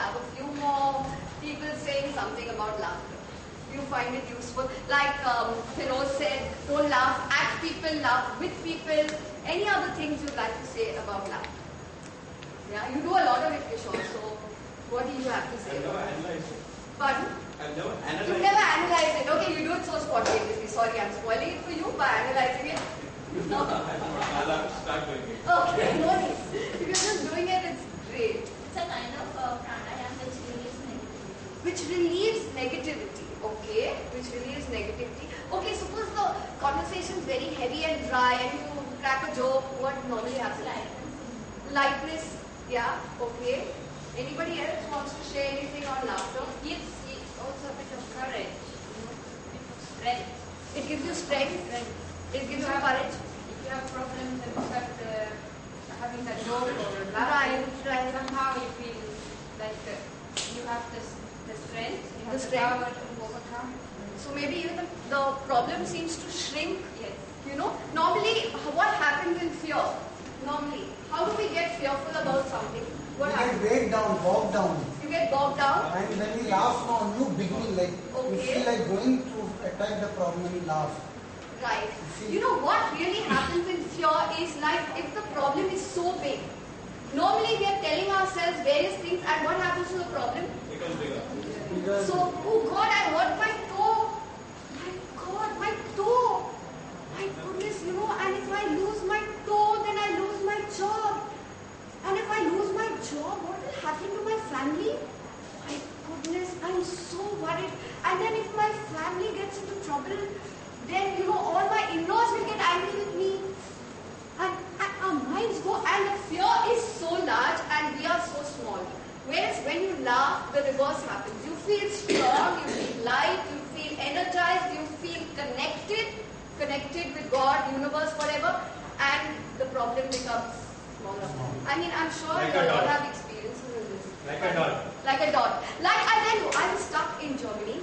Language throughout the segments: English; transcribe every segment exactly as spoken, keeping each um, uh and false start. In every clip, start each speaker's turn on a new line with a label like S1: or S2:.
S1: have a few more people saying something about laughter. You find it useful? Like um, Feroz said, don't laugh at people, laugh with people. Any other things you'd like to say about laughter? Yeah, you do a lot of it, Kishore, so what do you have to say?
S2: I've never analyzed it.
S1: Pardon?
S2: I've never analyzed
S1: You've never analyzed it. Okay, you do it so spontaneously. Sorry, I'm spoiling it for you by analyzing it. No.
S2: I'll have to start doing it.
S1: Okay, no need. If you're just doing it, it's great.
S3: It's a kind of uh, pranayama which relieves negativity.
S1: Which relieves negativity. Okay, which relieves negativity. Okay, suppose the conversation is very heavy and dry and you crack a joke. What normally happens?
S3: Lightness.
S1: Lightness. Yeah, okay. Anybody else wants to share anything on laughter?
S3: Gives you also a bit of courage. Strength.
S1: It gives you strength.
S3: Strength.
S1: It gives
S3: If
S1: you
S3: you have-
S1: courage.
S3: If you have problems and you start uh, having that joke or
S1: Right,
S3: laughing,
S1: right.
S3: somehow you feel like uh, you have this, the strength, you have
S1: The
S3: the,
S1: strength.
S3: power to overcome.
S1: So maybe even the, the problem seems to shrink.
S3: Yes.
S1: You know, normally what happens in fear? Normally, how do we get fearful about something? What
S4: You get
S1: happens?
S4: weighed down, bogged down.
S1: You get bogged down.
S4: And when we laugh on new beginning, like you
S1: Okay.
S4: feel like going to attack the problem and laugh.
S1: Right. You know what really happens in fear is like if the problem is so big. Normally we are telling ourselves various things and what happens to the problem?
S2: It becomes bigger.
S4: Because
S1: So, oh God, I hurt my toe. My God, my toe. My goodness, you know, and if I lose my toe, then I lose my job. And if I lose my job, what will happen to my family? My goodness, I'm so worried. And then if my family gets into trouble, then, you know, all my in-laws will get angry with me. And, and our minds go, and the fear is so large and we are so small. Whereas when you laugh, the reverse happens. You feel strong, you feel light, you feel energized, you feel connected, connected with God, universe, whatever, and the problem becomes smaller. I mean, I'm sure
S2: Like
S1: you
S2: a
S1: all
S2: dot.
S1: have experiences in this.
S2: Like a dot.
S1: Like a dot. Like I tell you, I was stuck in Germany.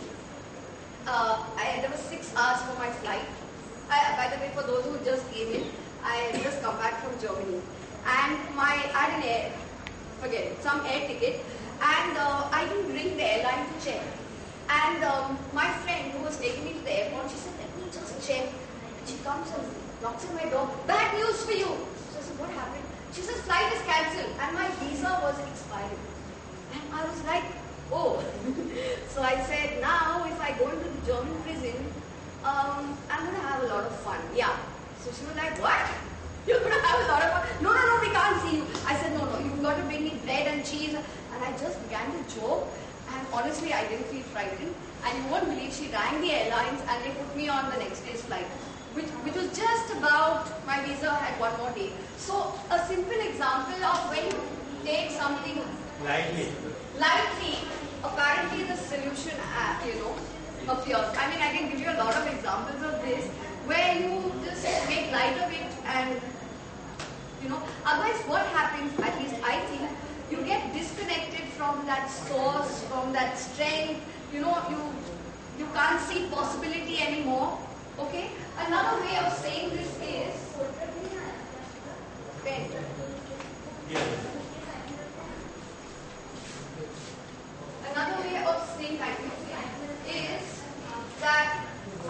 S1: Uh, I, there were six hours for my flight. I, by the way, for those who just came in, I just come back from Germany. And my, I had an air, forget it, some air ticket. And uh, I didn't ring the airline to check. And um, my friend who was taking me to the airport, she said, let me just check. And she comes and knocks on my door. Bad news for you. So I said, what happened? She says, flight is cancelled. And my visa was expiring. And I was like, oh. So I said, now if I go into the German prison, um, I'm going to have a lot of fun. Yeah. So she was like, what? You're going to have a lot of fun? No, no, no, we can't see you. I said, no, no, you've got to bring me bread and cheese. And I just began to joke. And honestly, I didn't feel frightened. And you won't believe she rang the airlines and they put me on the next day's flight. Which, which was just about, my visa had one more day. So a simple example of when you take something
S2: Lightly.
S1: lightly, apparently the solution, uh, you know, appears. I mean, I can give you a lot of examples of this, where you just make light of it and, you know, otherwise what happens, at least I think, you get disconnected from that source, from that strength, you know, you, you can't see possibility anymore, okay? Another way of saying this is, pen.
S2: Yes.
S1: Another way of saying thank you is that,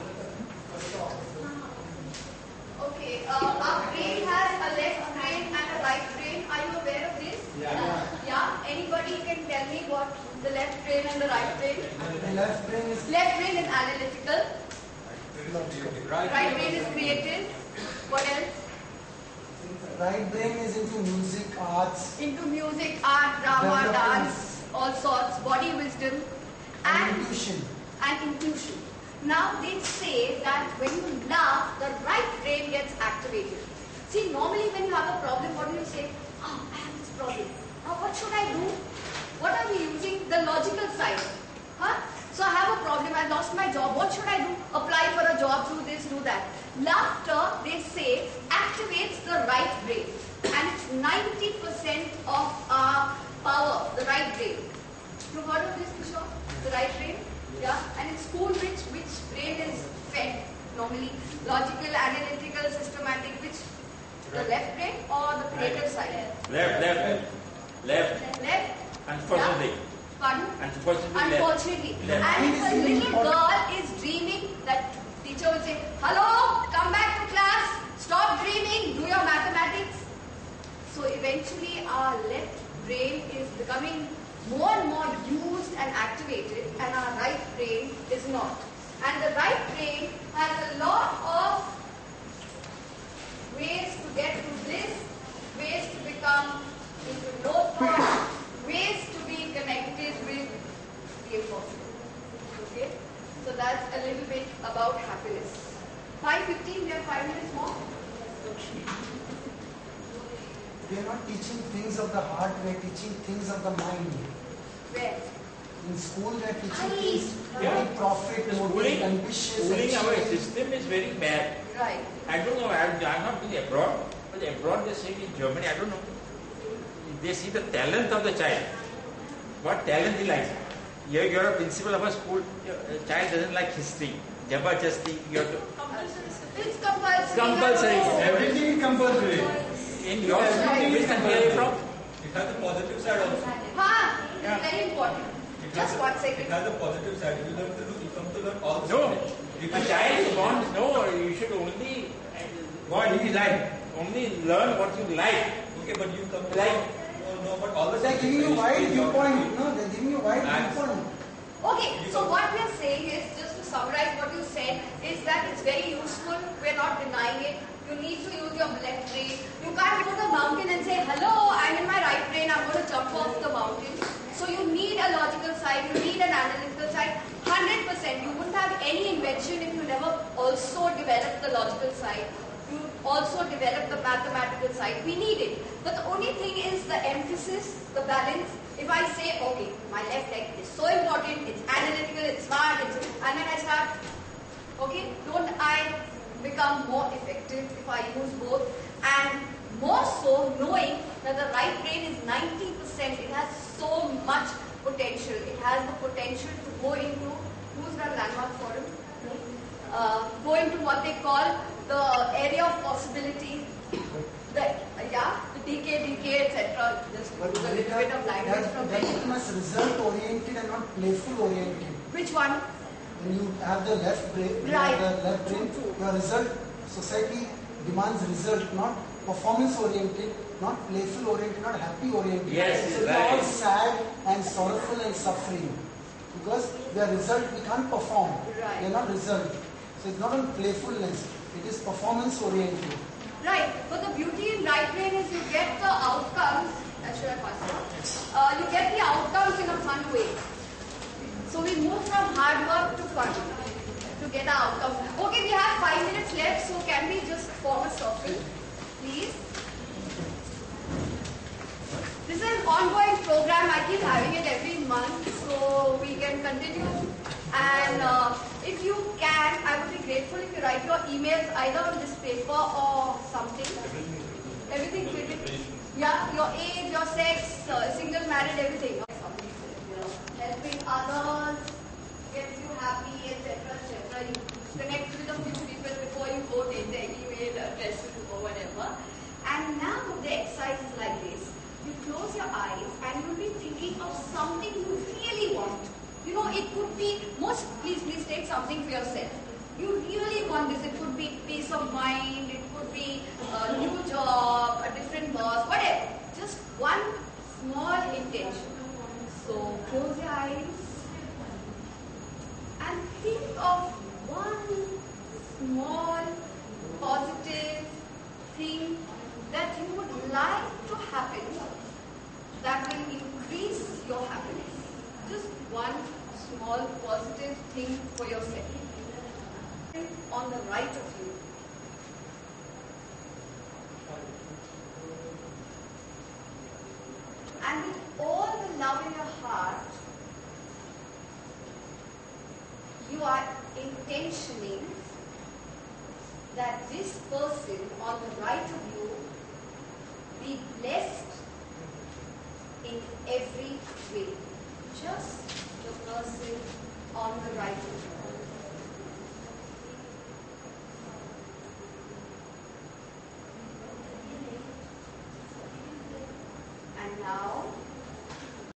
S1: okay, uh, our brain has a left brain and a right brain. Are you aware of this?
S2: Yeah.
S1: Yeah? Anybody can tell me what the left brain and the right brain?
S4: the left brain is
S1: Left brain is analytical,
S4: logical.
S1: right brain is creative. What else?
S4: Right brain is into music, arts,
S1: Into music, art, drama,
S4: Development.
S1: dance, all sorts, body wisdom,
S4: and
S1: and
S4: intuition.
S1: and intuition. Now they say that when you laugh, the right brain gets activated. See, normally when you have a problem, what do you say? Oh, I have this problem. Now what should I do? What are we using? The logical side. Huh? So I have a problem, I lost my job. What should I do? Apply for a job, do this, do that. Laughter, they say, activates the right brain. And it's ninety percent of our power, the right brain. You've heard of this, Kishore? The right brain? Yeah. And in school, which which brain is fed? Normally, logical, analytical, systematic. Which? The left brain or the creative side?
S2: Left, left, left.
S1: Left.
S2: Unfortunately.
S1: Yeah.
S5: Unfortunately.
S1: Unfortunately.
S5: left.
S1: And if a little girl is dreaming, that teacher will say, hello, come back to class, stop dreaming, do your mathematics. So eventually our left brain is becoming more and more used and activated, and our right brain is not. And the right brain has a lot of ways to get to this, ways to become into low thought, ways to be connected with the impossible. Okay? So that's a little bit about happiness. five fifteen, we have five minutes more.
S4: We are not teaching things of the heart, we are teaching things of the mind.
S1: Where?
S4: In school, we are teaching
S1: Aye.
S4: things
S5: Yeah.
S4: very profit,
S5: The
S4: motive,
S5: schooling,
S4: ambitious,
S5: schooling our
S4: achieving.
S5: system is very bad.
S1: Right.
S5: I don't know, I have not been abroad, but abroad they say in Germany, I don't know. They see the talent of the child. What talent he likes. You're, you're a principal of a school, your child doesn't like history. Jabardasti, you have to.
S1: It's compulsory.
S5: Compulsory.
S2: Everything is compulsory.
S5: In your school, which country are you from?
S2: It has the positive side also.
S1: Ha!
S5: Yeah.
S1: Very important.
S2: It
S1: Just
S2: has
S1: one
S2: the-
S1: second.
S2: It has the positive side. You learn to do, you come to learn all the
S5: No.
S2: subjects. If
S5: A
S2: you-
S5: child is born, no, you should only, what you like, only learn what you like.
S2: Okay, but you come to
S5: Like-
S2: know, know about all the
S4: They're
S2: subjects.
S4: giving you
S2: So
S4: wide
S2: history,
S4: viewpoint.
S2: geography.
S4: No, they're giving you wide
S2: Maths.
S4: viewpoint.
S1: Okay, so what we are saying is, just to summarize what you said, is that it's very useful. We're not denying it. You need to use your left brain. You can't go to a mountain and say, hello, I'm in my right brain, I'm going to jump off the mountain. So you need a logical side, you need an analytical side. one hundred percent. You wouldn't have any invention if you never also developed the logical side. You also develop the mathematical side. We need it. But the only thing is the emphasis, the balance. If I say, okay, my left leg is so important, it's analytical, it's smart, it's, and then I start, okay, don't I become more effective if I use both? And more so knowing that the right brain is ninety percent, it has so much potential. It has the potential to go into, who's run Landmark Forum? Uh, go into what they call the area of possibility. The, yeah, the D K, D K, et cetera. Just
S4: But
S1: use a little bit of language
S4: that,
S1: from
S4: that
S1: there.
S4: is much result oriented and not playful oriented.
S1: Which one?
S4: When you have the left brain, you
S1: Right.
S4: have the left brain,
S1: True, true.
S4: your result, society demands result, not performance oriented, not playful oriented, not happy oriented.
S5: Yes,
S4: so we are
S5: right.
S4: all sad and sorrowful and suffering because the result we can't perform.
S1: Right.
S4: They are not result. So it's not on playfulness. It is performance oriented.
S1: Right, but the beauty in right brain is you get the outcomes, uh, should I pass it? Uh, you get the outcomes in a fun way. So we move from hard work to fun to get our outcomes. Okay, we have five minutes left, so can we just form a circle, please? This is an ongoing program. I keep having it every month, so we can continue. And uh, if you can, I would be grateful if you write your emails either on this paper or something. Everything fitted. Yeah, your age, your sex, uh, single, married, everything. Something, you know, helping others, gets you happy, et cetera, et cetera. You connect with a few people before you go take their email addresses or whatever. And now the exercise is like this. You close your eyes and you'll be thinking of something you really want. You know, it could be, most, please, please take something for yourself. You really want this. It could be peace of mind, it could be a new job, a different boss, whatever. Just one small intention. So close your eyes and think of one small positive thing that you would like to happen that will increase your happiness. Just one small positive thing for yourself. On the right of you. And with all the love in your heart, you are intentioning that this person on the right of you be blessed in every way. Just the person on the right of you.